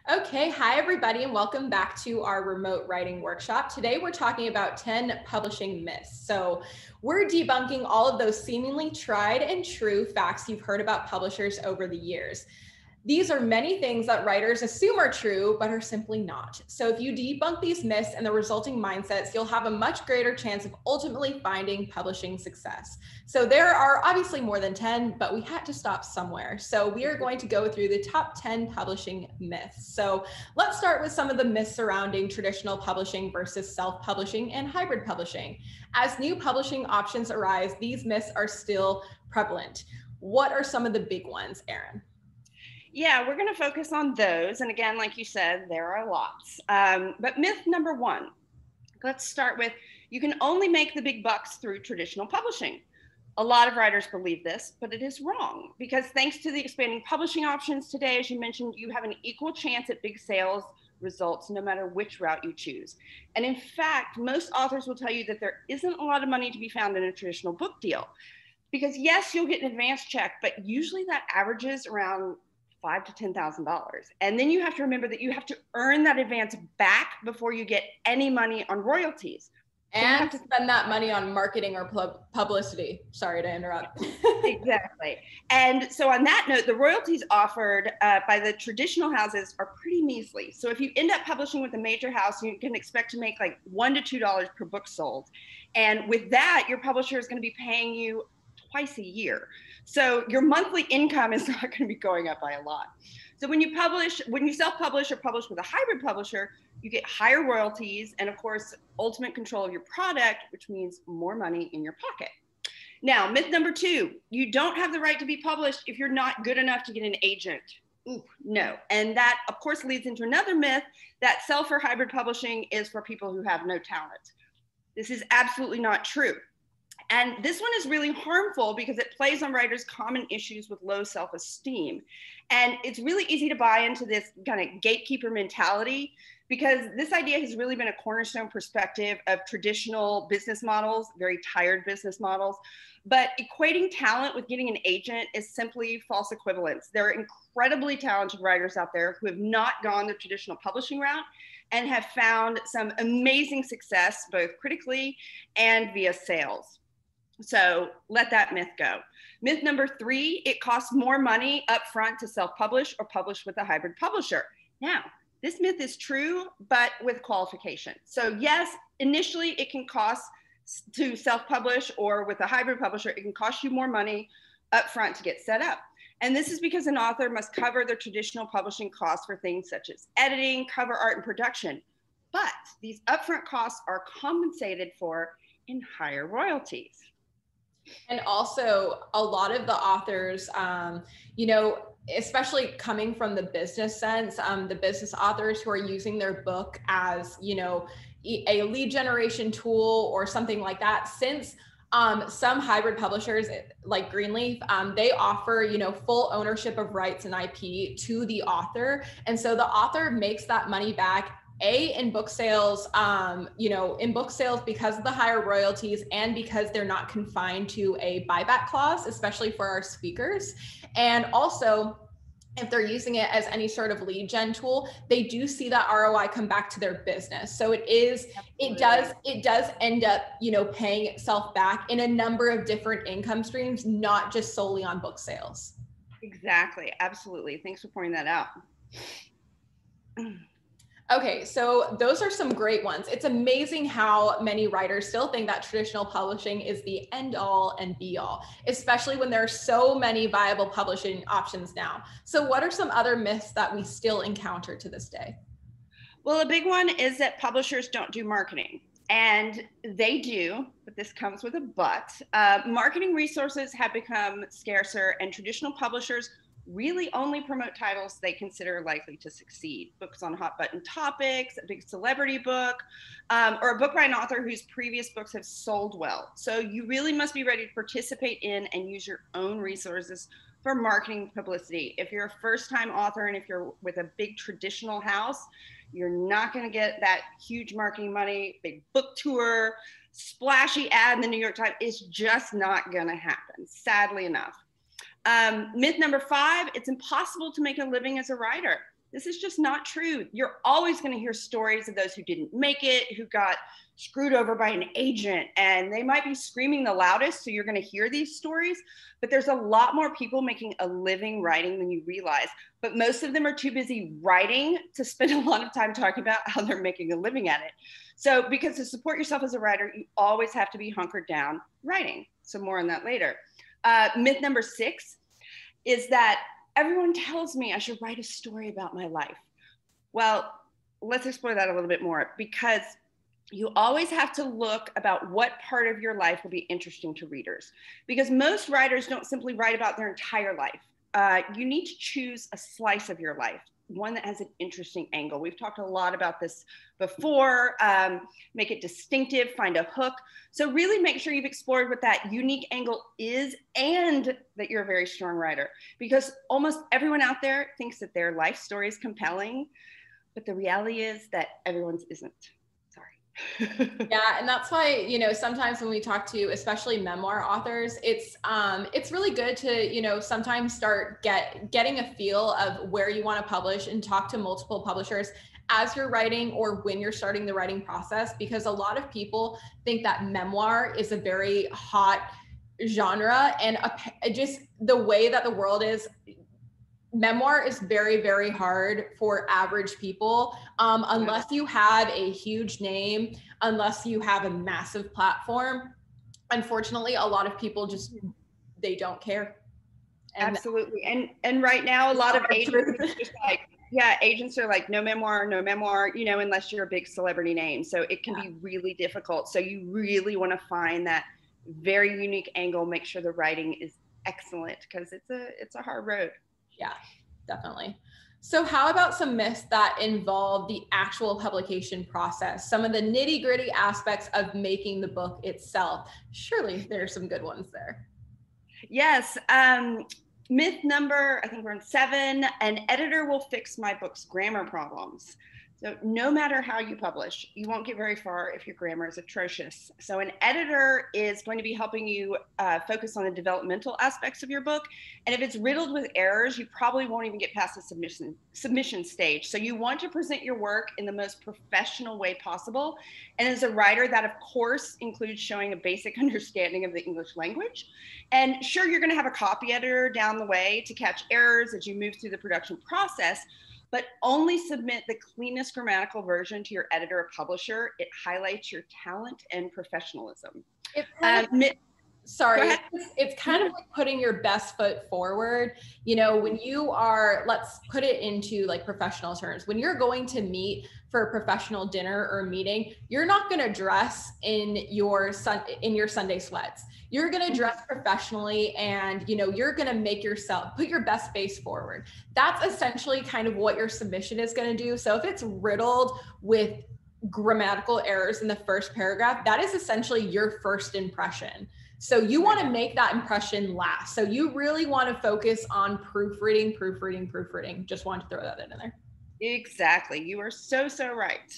Okay, hi everybody, and welcome back to our remote writing workshop. Today we're talking about 10 publishing myths. So we're debunking all of those seemingly tried and true facts you've heard about publishers over the years. These are many things that writers assume are true, but are simply not. So if you debunk these myths and the resulting mindsets, you'll have a much greater chance of ultimately finding publishing success. So there are obviously more than 10, but we had to stop somewhere. So we are going to go through the top 10 publishing myths. So let's start with some of the myths surrounding traditional publishing versus self-publishing and hybrid publishing. As new publishing options arise, these myths are still prevalent. What are some of the big ones, Erin? Yeah, we're going to focus on those. And again, like you said, there are lots. But myth number one, let's start with you can only make the big bucks through traditional publishing. A lot of writers believe this, but it is wrong because thanks to the expanding publishing options today, as you mentioned, you have an equal chance at big sales results no matter which route you choose. And in fact, most authors will tell you that there isn't a lot of money to be found in a traditional book deal. Because yes, you'll get an advance check, but usually that averages around $5,000 to $10,000. And then you have to remember that you have to earn that advance back before you get any money on royalties. So and you have to spend that money on marketing or publicity. Sorry to interrupt. Exactly. And so on that note, the royalties offered by the traditional houses are pretty measly. So if you end up publishing with a major house, you can expect to make like $1 to $2 per book sold. And with that, your publisher is going to be paying you twice a year. So your monthly income is not going to be going up by a lot. So when you self-publish or publish with a hybrid publisher, you get higher royalties and of course, ultimate control of your product, which means more money in your pocket. Now, myth number two, you don't have the right to be published if you're not good enough to get an agent. Ooh, no. And that of course leads into another myth that self or hybrid publishing is for people who have no talent. This is absolutely not true. And this one is really harmful because it plays on writers' common issues with low self-esteem. And it's really easy to buy into this kind of gatekeeper mentality because this idea has really been a cornerstone perspective of traditional business models, very tired business models. But equating talent with getting an agent is simply false equivalence. There are incredibly talented writers out there who have not gone the traditional publishing route and have found some amazing success, both critically and via sales. So let that myth go. Myth number three, it costs more money upfront to self-publish or publish with a hybrid publisher. Now, this myth is true, but with qualification. So yes, initially it can cost to self-publish or with a hybrid publisher, it can cost you more money upfront to get set up. And this is because an author must cover the traditional publishing costs for things such as editing, cover art, and production. But these upfront costs are compensated for in higher royalties. And also a lot of the authors, especially coming from the business sense, the business authors who are using their book as, a lead generation tool or something like that, since some hybrid publishers like Greenleaf, they offer, full ownership of rights and IP to the author. And so the author makes that money back in book sales, because of the higher royalties and because they're not confined to a buyback clause, especially for our speakers. And also, if they're using it as any sort of lead gen tool, they do see that ROI come back to their business. So it does end up, paying itself back in a number of different income streams, not just solely on book sales. Exactly. Absolutely. Thanks for pointing that out. Okay, so those are some great ones. It's amazing how many writers still think that traditional publishing is the end all and be all, especially when there are so many viable publishing options now. So what are some other myths that we still encounter to this day? Well, a big one is that publishers don't do marketing. And they do, but this comes with a but. Marketing resources have become scarcer and traditional publishers really only promote titles they consider likely to succeed. Books on hot button topics, a big celebrity book, or a book by an author whose previous books have sold well. So you really must be ready to participate in and use your own resources for marketing publicity. If you're a first-time author and if you're with a big traditional house, you're not going to get that huge marketing money, big book tour, splashy ad in the New York Times. It's just not going to happen, sadly enough. Myth number 5, it's impossible to make a living as a writer. This is just not true. You're always going to hear stories of those who didn't make it, who got screwed over by an agent, and they might be screaming the loudest, so you're going to hear these stories. But there's a lot more people making a living writing than you realize. But most of them are too busy writing to spend a lot of time talking about how they're making a living at it. So because to support yourself as a writer, you always have to be hunkered down writing. So more on that later. Myth number 6 is that everyone tells me I should write a story about my life. Well, let's explore that a little bit more, because you always have to look about what part of your life will be interesting to readers, because most writers don't simply write about their entire life. You need to choose a slice of your life, one that has an interesting angle. We've talked a lot about this before. Make it distinctive, find a hook. So really make sure you've explored what that unique angle is and that you're a very strong writer, because almost everyone out there thinks that their life story is compelling, but the reality is that everyone's isn't. Yeah, and that's why, sometimes when we talk to especially memoir authors, it's really good to, sometimes start getting a feel of where you want to publish and talk to multiple publishers as you're writing or when you're starting the writing process, because a lot of people think that memoir is a very hot genre, and just the way that the world is, memoir is very, very hard for average people, unless you have a huge name, unless you have a massive platform. Unfortunately, a lot of people just, they don't care. And absolutely. And right now, a lot of agents are just like, agents are like, no memoir, unless you're a big celebrity name. So it can be really difficult. So you really want to find that very unique angle, make sure the writing is excellent, because it's a hard road. Yeah, definitely. So how about some myths that involve the actual publication process, some of the nitty gritty aspects of making the book itself? Surely there's some good ones there. Yes. Myth number, I think we're on 7, an editor will fix my book's grammar problems. So no matter how you publish, you won't get very far if your grammar is atrocious. So an editor is going to be helping you focus on the developmental aspects of your book. And if it's riddled with errors, you probably won't even get past the submission stage. So you want to present your work in the most professional way possible. And as a writer, that of course includes showing a basic understanding of the English language. And sure, you're going to have a copy editor down the way to catch errors as you move through the production process, but only submit the cleanest grammatical version to your editor or publisher. It highlights your talent and professionalism. Sorry, it's kind of like putting your best foot forward. When you are, let's put it into like professional terms, when you're going to meet for a professional dinner or meeting, you're not going to dress in your Sunday sweats. You're going to dress professionally, and you're going to put your best face forward. That's essentially kind of what your submission is going to do. So if it's riddled with grammatical errors in the first paragraph, that is essentially your first impression. So you want to make that impression last. So you really want to focus on proofreading. Just wanted to throw that in there. Exactly. You are so right.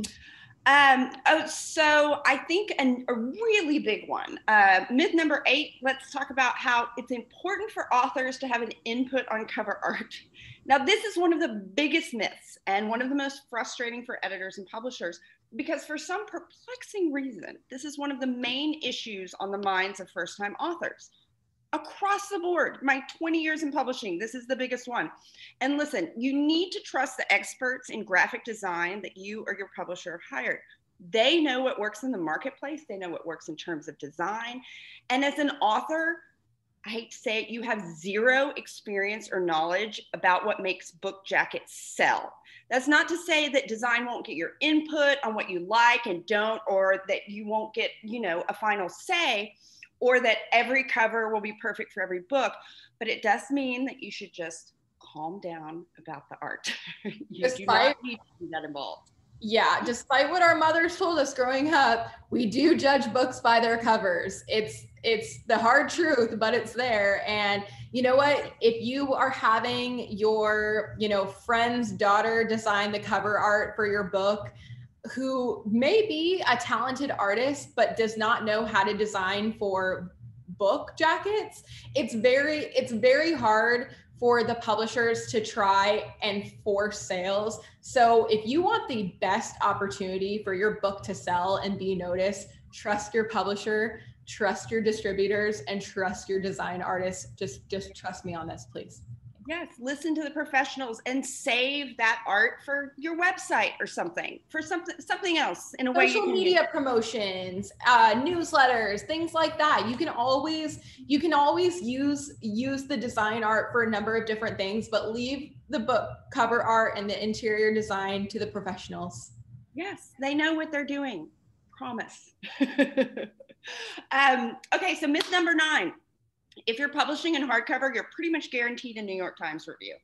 So I think a really big one, myth number 8, let's talk about how it's important for authors to have an input on cover art. Now, this is one of the biggest myths and one of the most frustrating for editors and publishers, because for some perplexing reason, this is one of the main issues on the minds of first-time authors. Across the board, my 20 years in publishing, this is the biggest one. And listen, you need to trust the experts in graphic design that you or your publisher have hired. They know what works in the marketplace. They know what works in terms of design. And as an author, I hate to say it, you have zero experience or knowledge about what makes book jackets sell. That's not to say that design won't get your input on what you like and don't, or that you won't get, a final say, or that every cover will be perfect for every book, but it does mean that you should just calm down about the art. You do not need to be that involved. Yeah, despite what our mothers told us growing up, we do judge books by their covers. It's the hard truth, but it's there. And you know what? If you are having your, friend's daughter design the cover art for your book, who may be a talented artist but does not know how to design for book jackets, it's very hard for the publishers to try and force sales. So if you want the best opportunity for your book to sell and be noticed, trust your publisher, trust your distributors, and trust your design artists. Just trust me on this, please. Yes, listen to the professionals and save that art for your website or something, for something else in a way you Social can media use. promotions, newsletters, things like that. You can always use the design art for a number of different things, but leave the book cover art and the interior design to the professionals. Yes, they know what they're doing. Promise. Okay, so myth number 9. If you're publishing in hardcover, you're pretty much guaranteed a New York Times review.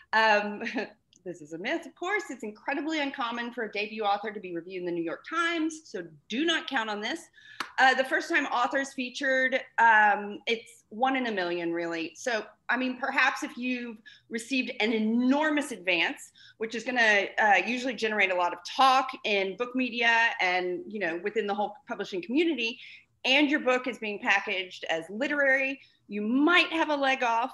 This is a myth, of course. It's incredibly uncommon for a debut author to be reviewed in the New York Times, so do not count on this. The first time authors featured, it's 1 in a million, really. So, I mean, perhaps if you've received an enormous advance, which is going to usually generate a lot of talk in book media and, you know, within the whole publishing community, and your book is being packaged as literary, you might have a leg up,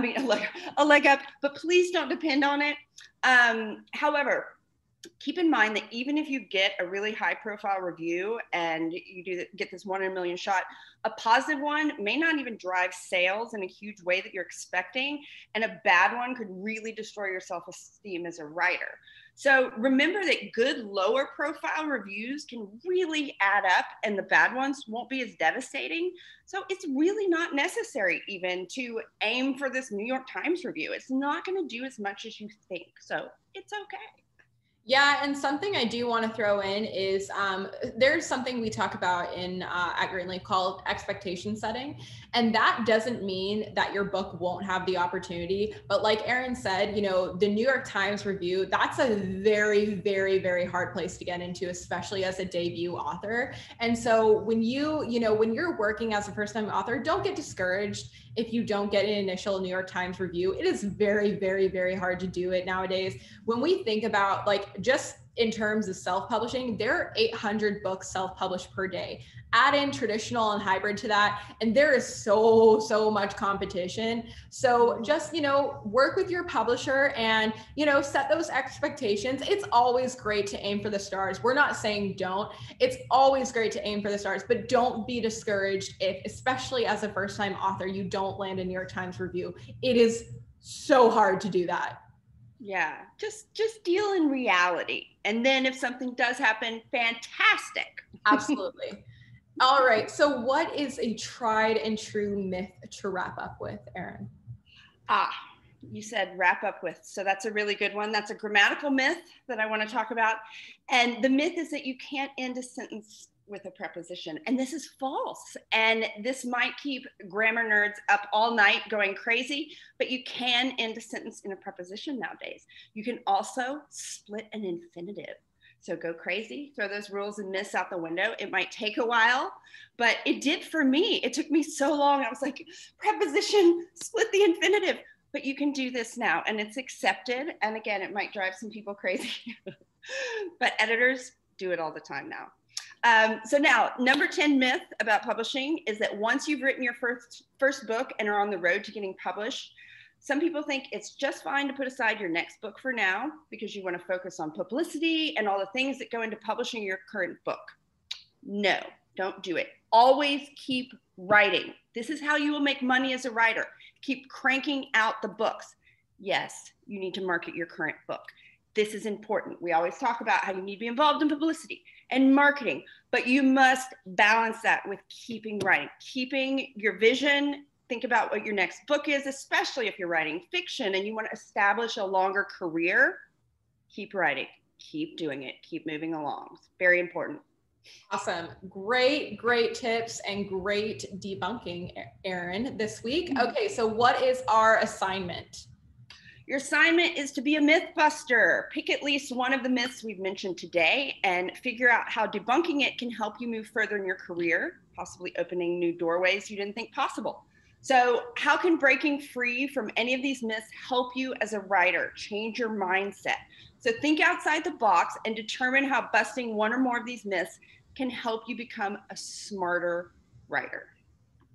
but please don't depend on it. However, keep in mind that even if you get a really high profile review and you get this 1 in a million shot, a positive one may not even drive sales in a huge way that you're expecting, and a bad one could really destroy your self-esteem as a writer. So remember that good lower profile reviews can really add up, and the bad ones won't be as devastating. So it's really not necessary even to aim for this New York Times review. It's not going to do as much as you think. So it's okay. Yeah, and something I do want to throw in is there's something we talk about in at Greenleaf called expectation setting, and that doesn't mean that your book won't have the opportunity. But like Erin said, you know, the New York Times review, that's a very, very, very hard place to get into, especially as a debut author. And so when when you're working as a first-time author, don't get discouraged if you don't get an initial New York Times review. It is very, very, very hard to do it nowadays. When we think about, like, just in terms of self-publishing, there are 800 books self-published per day. Add in traditional and hybrid to that, and there is so much competition. So just, work with your publisher and, set those expectations. It's always great to aim for the stars. We're not saying don't. It's always great to aim for the stars, but don't be discouraged if, especially as a first-time author, you don't land a New York Times review. It is so hard to do that. Yeah, just deal in reality. And then if something does happen, fantastic. Absolutely. All right. So what is a tried and true myth to wrap up with, Erin? You said wrap up with. So that's a really good one. That's a grammatical myth that I want to talk about. And the myth is that you can't end a sentence with a preposition. And this is false. And this might keep grammar nerds up all night going crazy, but you can end a sentence in a preposition nowadays. You can also split an infinitive. So go crazy, throw those rules and myths out the window. It might take a while, but it did for me. It took me so long. I was like, preposition, split the infinitive. But you can do this now, and it's accepted. And again, it might drive some people crazy, but editors do it all the time now. So now, number 10 myth about publishing is that once you've written your first book and are on the road to getting published, some people think it's just fine to put aside your next book for now because you want to focus on publicity and all the things that go into publishing your current book. No, don't do it. Always keep writing. This is how you will make money as a writer. Keep cranking out the books. Yes, you need to market your current book. This is important. We always talk about how you need to be involved in publicity and marketing, but you must balance that with keeping writing, keeping your vision. Think about what your next book is, especially if you're writing fiction and you want to establish a longer career. Keep writing, keep doing it, keep moving along. It's very important. Awesome. Great tips and great debunking, Erin, this week. Okay, so what is our assignment? Your assignment is to be a myth buster. Pick at least one of the myths we've mentioned today and figure out how debunking it can help you move further in your career, possibly opening new doorways you didn't think possible. So how can breaking free from any of these myths help you as a writer, change your mindset? So think outside the box and determine how busting one or more of these myths can help you become a smarter writer.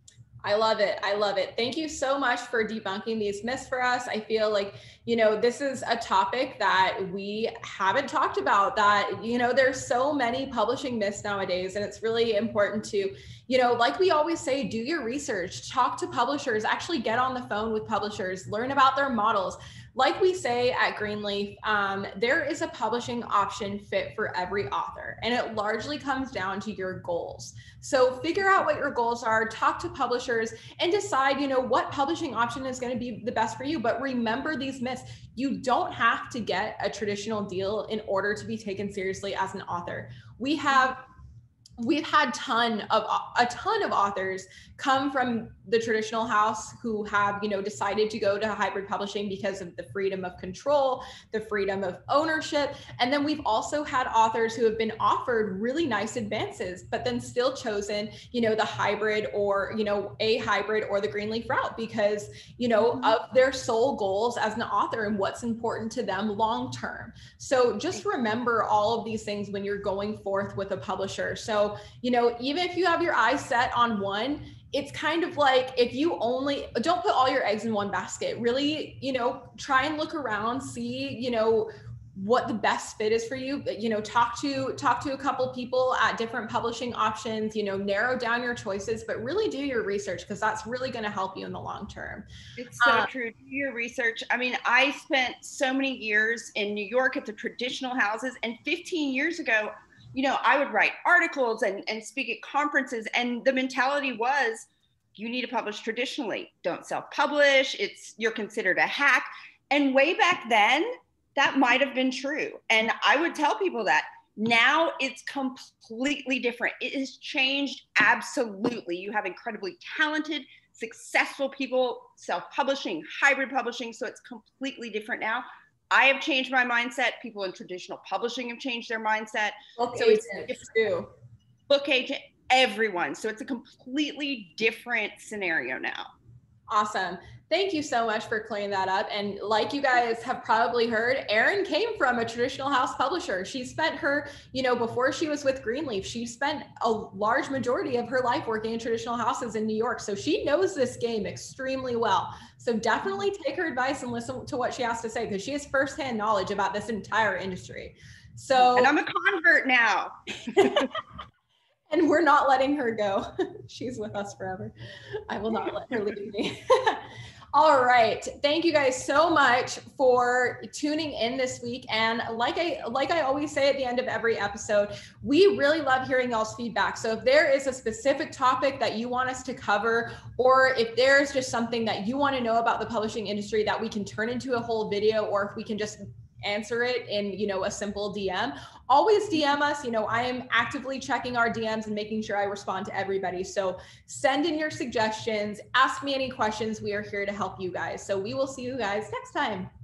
I love it. I love it. Thank you so much for debunking these myths for us. I feel like, this is a topic that we haven't talked about, that, there's so many publishing myths nowadays, and it's really important to, like we always say, do your research, talk to publishers, actually get on the phone with publishers, learn about their models. Like we say at Greenleaf, there is a publishing option fit for every author, and it largely comes down to your goals. So figure out what your goals are, talk to publishers, and decide, what publishing option is going to be the best for you. But remember these myths. You don't have to get a traditional deal in order to be taken seriously as an author. We've had a ton of authors come from the traditional house who have, decided to go to hybrid publishing because of the freedom of control, the freedom of ownership. And then we've also had authors who have been offered really nice advances, but then still chosen, the hybrid or, a hybrid or the Greenleaf route because, of their sole goals as an author and what's important to them long term. So just remember all of these things when you're going forth with a publisher. So, even if you have your eyes set on one, it's kind of like if you only don't put all your eggs in one basket, really, try and look around, see, what the best fit is for you. Talk to a couple people at different publishing options, narrow down your choices, but really do your research because that's really going to help you in the long term. It's so true. Do your research. I mean, I spent so many years in New York at the traditional houses, and 15 years ago, I would write articles and speak at conferences. And the mentality was, you need to publish traditionally. Don't self-publish. You're considered a hack. And way back then, that might have been true. And I would tell people that. Now it's completely different. It has changed absolutely. You have incredibly talented, successful people self-publishing, hybrid publishing. So it's completely different now. I have changed my mindset. People in traditional publishing have changed their mindset. Book so agents it's too. Book agent, everyone. So it's a completely different scenario now. Awesome. Thank you so much for clearing that up. And like you guys have probably heard, Erin came from a traditional house publisher. She spent her, before she was with Greenleaf, she spent a large majority of her life working in traditional houses in New York. So she knows this game extremely well. So definitely take her advice and listen to what she has to say because she has firsthand knowledge about this entire industry. So, and I'm a convert now. And we're not letting her go. She's with us forever. I will not let her leave me. All right. Thank you guys so much for tuning in this week. And like I always say at the end of every episode, we really love hearing y'all's feedback. So if there is a specific topic that you want us to cover, or if there's just something that you want to know about the publishing industry that we can turn into a whole video, or if we can just answer it in, a simple DM, always DM us. I am actively checking our DMs and making sure I respond to everybody. So send in your suggestions, ask me any questions. We are here to help you guys. So we will see you guys next time.